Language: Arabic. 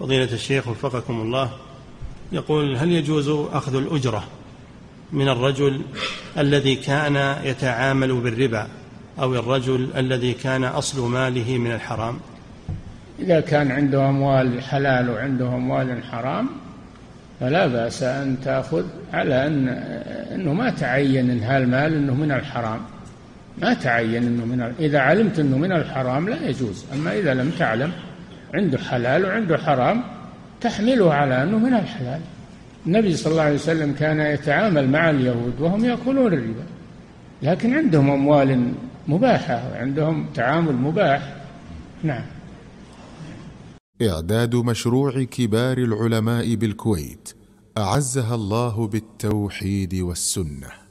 فضيلة الشيخ وفقكم الله، يقول: هل يجوز أخذ الأجرة من الرجل الذي كان يتعامل بالربا أو الرجل الذي كان أصل ماله من الحرام؟ إذا كان عنده أموال حلال وعنده أموال حرام فلا بأس أن تأخذ، على أنه ما تعين إن هالمال أنه من الحرام، ما تعين أنه إذا علمت أنه من الحرام لا يجوز. أما إذا لم تعلم عنده حلال وعنده حرام تحمله على أنه من الحلال. النبي صلى الله عليه وسلم كان يتعامل مع اليهود وهم يأكلون الربا، لكن عندهم أموال مباحة وعندهم تعامل مباح. نعم. إعداد مشروع كبار العلماء بالكويت أعزها الله بالتوحيد والسنة.